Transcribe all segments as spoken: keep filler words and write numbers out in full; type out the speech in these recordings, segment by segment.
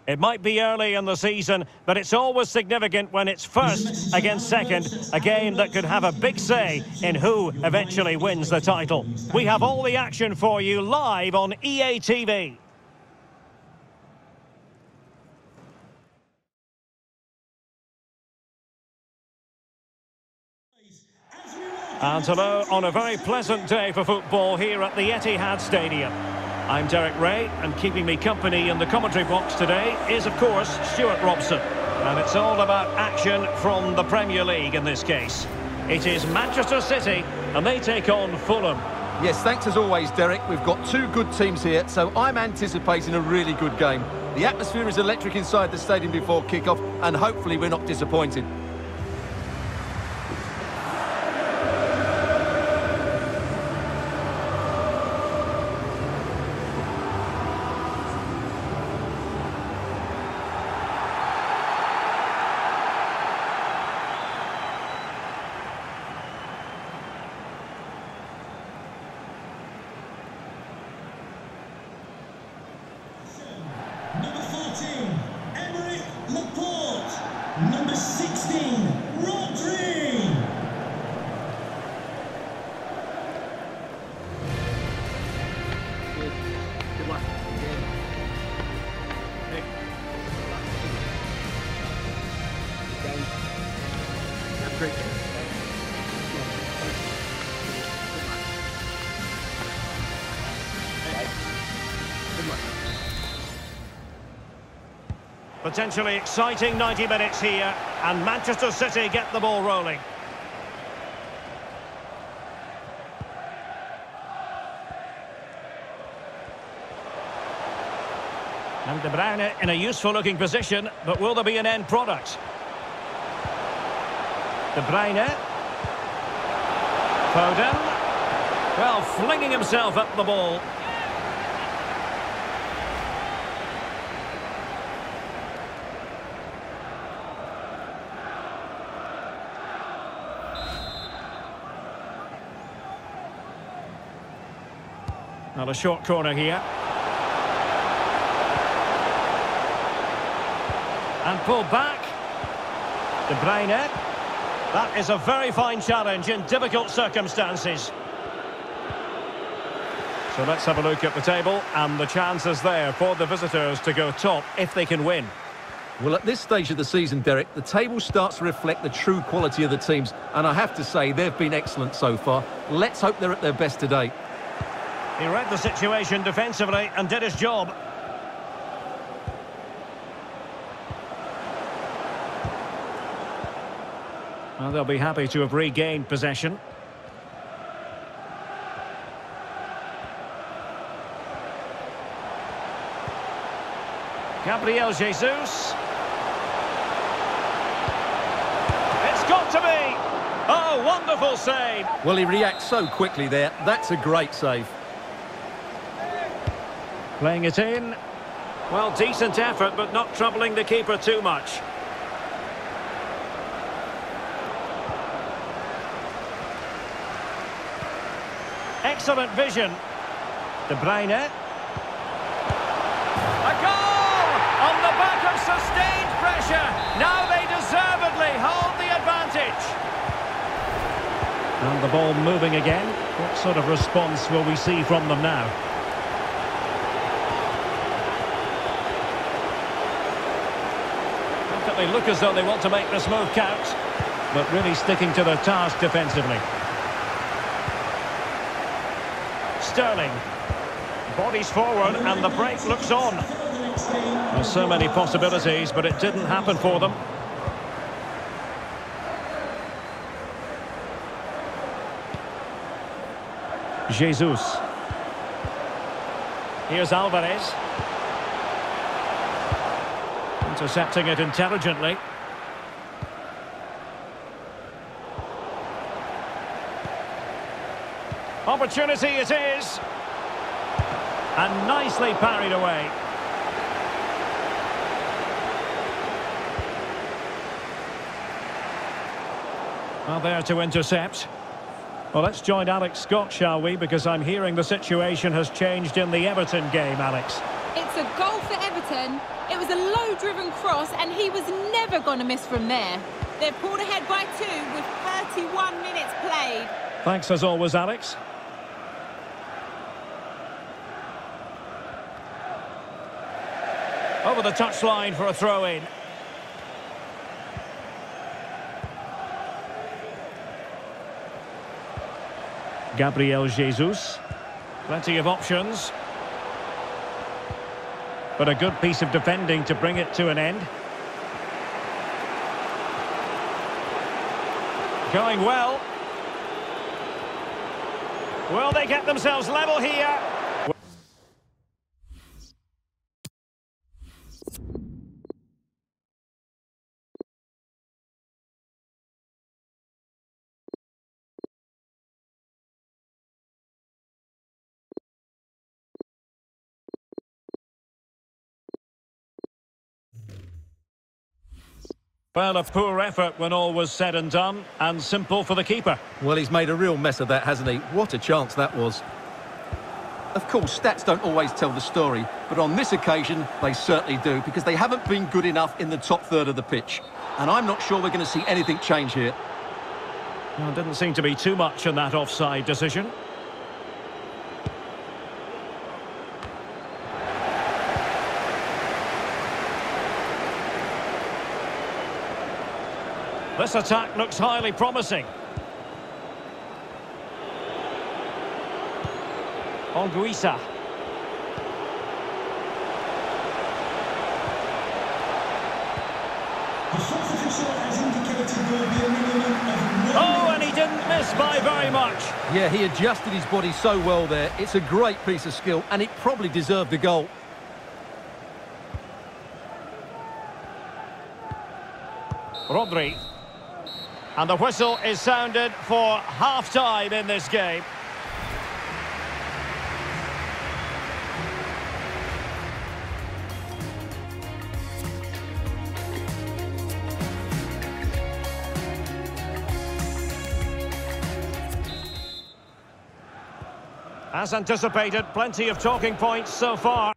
It might be early in the season, but it's always significant when it's first against second, a game that could have a big say in who eventually wins the title. We have all the action for you live on E A T V. And hello on a very pleasant day for football here at the Etihad Stadium. I'm Derek Ray, and keeping me company in the commentary box today is, of course, Stuart Robson. And it's all about action from the Premier League in this case. It is Manchester City, and they take on Fulham. Yes, thanks as always, Derek. We've got two good teams here, so I'm anticipating a really good game. The atmosphere is electric inside the stadium before kick-off, and hopefully we're not disappointed. Number fourteen, Aymeric Laporte. Number sixteen, Rodri. Good. Good luck. Hey. Game. That's great. Good luck. Potentially exciting ninety minutes here, and Manchester City get the ball rolling. And De Bruyne in a useful looking position, but will there be an end product? De Bruyne. Foden. Well, flinging himself up the ball. Well, a short corner here. And pulled back. De Bruyne. That is a very fine challenge in difficult circumstances. So let's have a look at the table, and the chances there for the visitors to go top if they can win. Well, at this stage of the season, Derek, the table starts to reflect the true quality of the teams, and I have to say they've been excellent so far. Let's hope they're at their best today. He read the situation defensively and did his job. Well, they'll be happy to have regained possession. Gabriel Jesus. It's got to be! Oh, wonderful save! Well, he reacts so quickly there. That's a great save. Playing it in. Well, decent effort, but not troubling the keeper too much. Excellent vision. De Bruyne. A goal! On the back of sustained pressure. Now they deservedly hold the advantage. And the ball moving again. What sort of response will we see from them now? They look as though they want to make this move count, but really sticking to their task defensively. Sterling. Bodies forward and the break looks on. There's so many possibilities, but it didn't happen for them. Jesus. Here's Alvarez. Intercepting it intelligently. Opportunity it is. And nicely parried away. Well, there to intercept. Well, let's join Alex Scott, shall we? Because I'm hearing the situation has changed in the Everton game, Alex. It's a goal for Everton, It was a low-driven cross, and he was never going to miss from there. They're pulled ahead by two with thirty-one minutes played. Thanks as always, Alex. Over the touchline for a throw-in. Gabriel Jesus. Plenty of options. But a good piece of defending to bring it to an end. Going well. Will they get themselves level here? Well, a poor effort when all was said and done, and simple for the keeper. Well, he's made a real mess of that, hasn't he? What a chance that was. Of course, stats don't always tell the story, but on this occasion, they certainly do, because they haven't been good enough in the top third of the pitch. And I'm not sure we're going to see anything change here. Well, didn't seem to be too much in that offside decision. This attack looks highly promising. Anguissa. The fourth official has indicated there will be a minimum of one. Oh, and he didn't miss by very much. Yeah, he adjusted his body so well there. It's a great piece of skill, and it probably deserved a goal. Rodri. And the whistle is sounded for half-time in this game. As anticipated, plenty of talking points so far.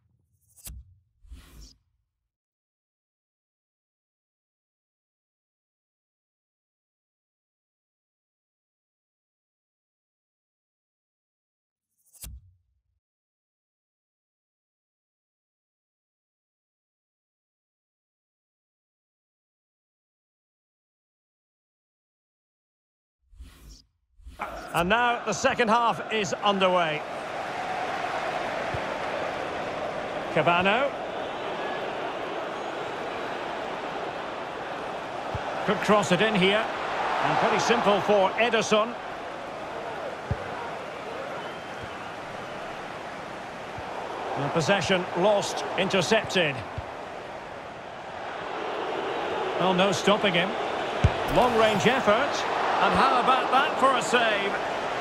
And now the second half is underway. Cabano. Could cross it in here. And pretty simple for Ederson. And possession lost, intercepted. Well, no stopping him. Long-range effort. And how about that for a save?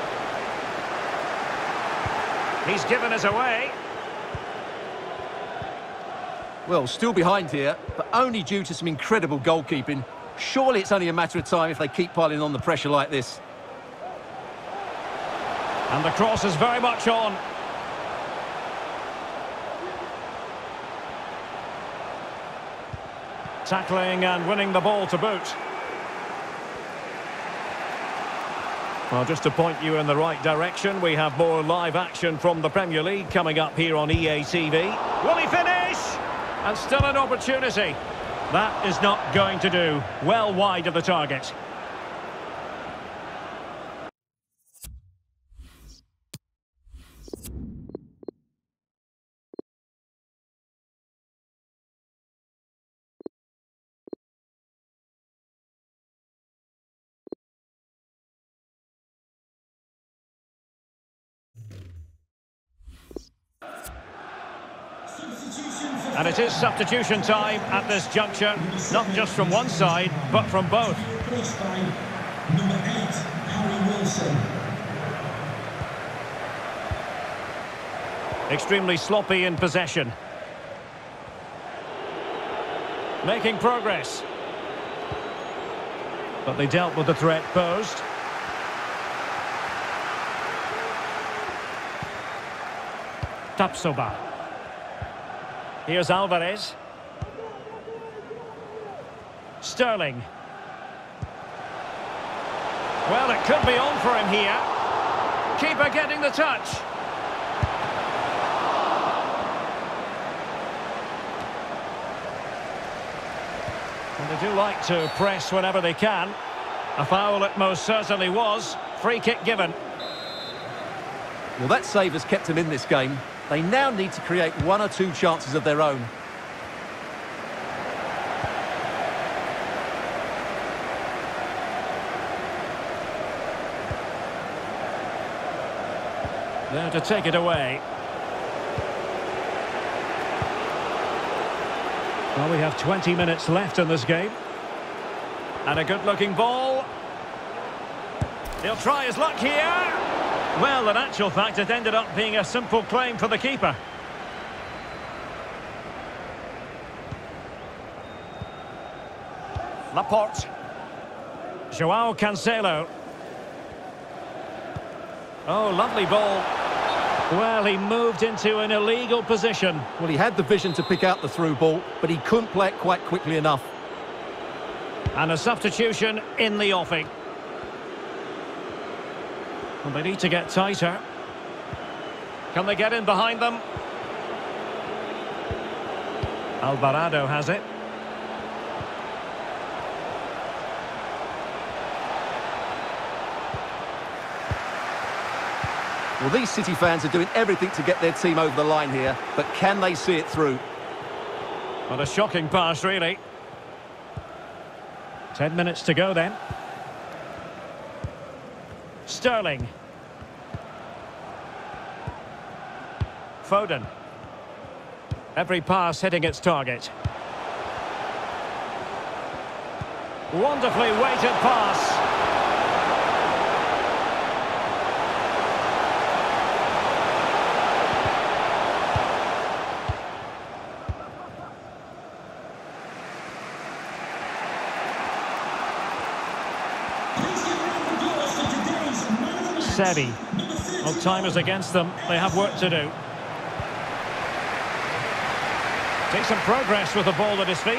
He's given us away. Well, still behind here, but only due to some incredible goalkeeping. Surely it's only a matter of time if they keep piling on the pressure like this. And the cross is very much on. Tackling and winning the ball to boot. Well, just to point you in the right direction, we have more live action from the Premier League coming up here on E A T V. Will he finish? And still an opportunity. That is not going to do. Well wide of the target. And it is substitution time at this juncture, not just from one side, but from both. Replaced by number eight, Harry Wilson. Extremely sloppy in possession. Making progress. But they dealt with the threat posed. Tapsoba. Here's Alvarez. Sterling. Well, it could be on for him here. Keeper getting the touch. And they do like to press whenever they can. A foul it most certainly was. Free kick given. Well, that save has kept them in this game. They now need to create one or two chances of their own. There to take it away. Well, we have twenty minutes left in this game. And a good-looking ball. He'll try his luck here. Well, in actual fact, it ended up being a simple claim for the keeper. Laporte. Joao Cancelo. Oh, lovely ball. Well, he moved into an illegal position. Well, he had the vision to pick out the through ball, but he couldn't play it quite quickly enough. And a substitution in the offing. Well, they need to get tighter. Can they get in behind them? Alvarado has it. Well, these City fans are doing everything to get their team over the line here, but can they see it through? What a shocking pass, really. Ten minutes to go then. Sterling. Foden. Every pass hitting its target. Wonderfully weighted pass. Seri. Well, time is against them. They have work to do. Decent progress with the ball at his feet.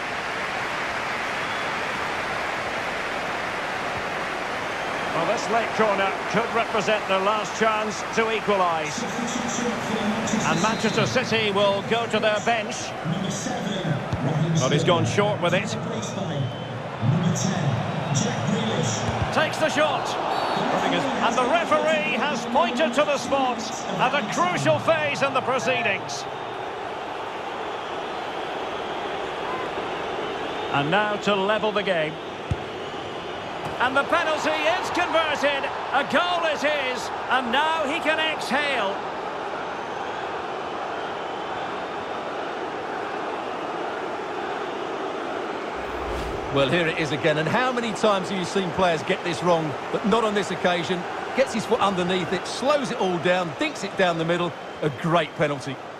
Well, this late corner could represent their last chance to equalise. And Manchester City will go to their bench. Well, he's gone short with it. Takes the shot. And the referee has pointed to the spot at a crucial phase in the proceedings. And now to level the game. And the penalty is converted. A goal it is. And now he can exhale. Well, here it is again, and how many times have you seen players get this wrong, but not on this occasion? Gets his foot underneath it, slows it all down, dinks it down the middle. A great penalty.